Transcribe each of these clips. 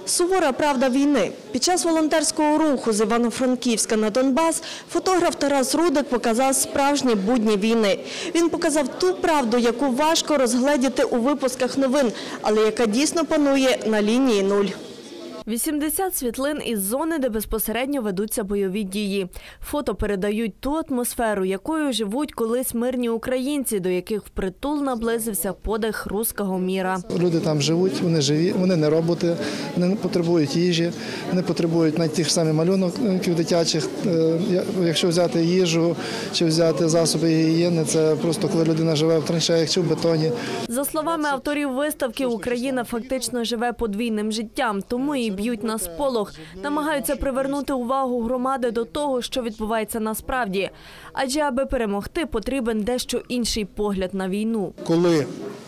Сувора правда війни. Під час волонтерського руху з Івано-Франківська на Донбас фотограф Тарас Рудик показав справжні будні війни. Він показав ту правду, яку важко розгледіти у випусках новин, але яка дійсно панує на лінії нуль. 80 світлин із зони, де безпосередньо ведуться бойові дії. Фото передають ту атмосферу, якою живуть колись мирні українці, до яких впритул наблизився подих руського міра. Люди там живуть, вони живі, вони не роботи, вони не потребують їжі, вони потребують навіть тих самих малюнків дитячих. Якщо взяти їжу чи взяти засоби гігієни, це просто коли людина живе в траншеях чи в бетоні. За словами авторів виставки, Україна фактично живе подвійним життям, тому і б'ють на сполох, намагаються привернути увагу громади до того, що відбувається насправді. Адже аби перемогти, потрібен дещо інший погляд на війну. Коли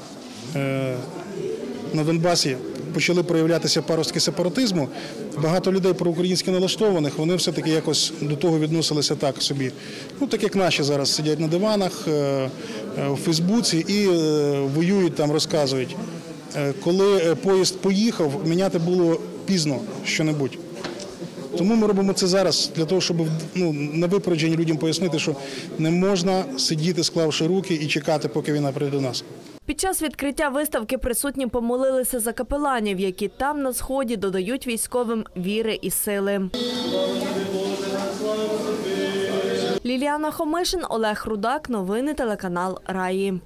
на Донбасі почали проявлятися паростки сепаратизму, багато людей проукраїнськи налаштованих, вони все-таки якось до того відносилися так собі. Ну, так як наші зараз сидять на диванах, у Фейсбуці і воюють там, розказують. Коли поїзд поїхав, міняти було пізно що-небудь. Тому ми робимо це зараз, для того, щоб на випередження людям пояснити, що не можна сидіти, склавши руки і чекати, поки війна прийде до нас. Під час відкриття виставки присутні помолилися за капеланів, які там на Сході додають військовим віри і сили. Ліліана Хомишин, Олег Рудак. Новини телеканал Раї.